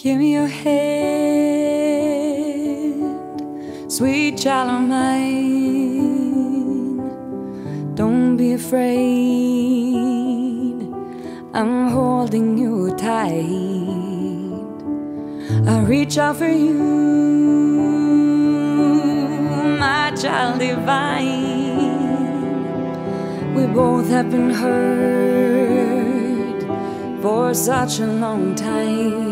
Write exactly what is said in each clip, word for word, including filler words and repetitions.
Give me your hand, sweet child of mine. Don't be afraid, I'm holding you tight. I reach out for you, my child divine. We both have been hurt for such a long time.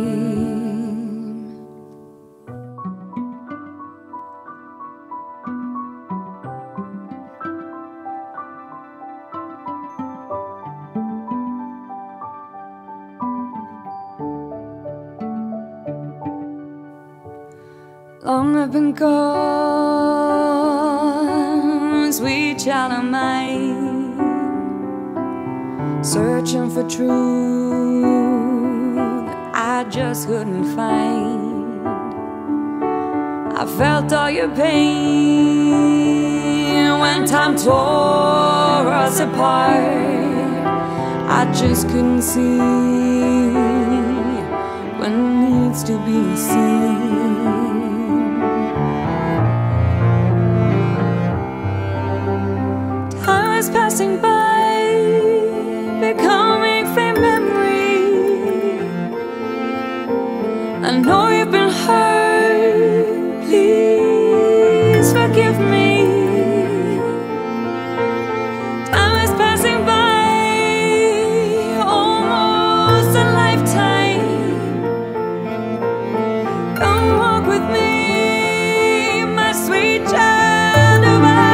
Long I've been gone, sweet child of mine, searching for truth I just couldn't find. I felt all your pain when time tore us apart. I just couldn't see what needs to be seen. Passing by, becoming faint memory. I know you've been hurt, please forgive me. Time is passing by, almost a lifetime. Come walk with me, my sweet child of mine.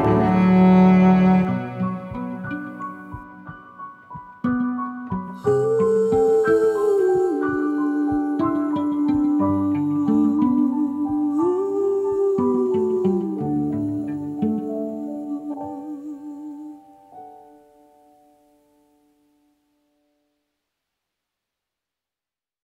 Ooh.